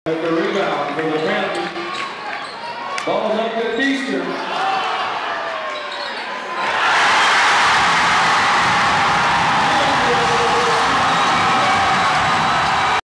The rebound for the Panthers. Ball's up to Feaster.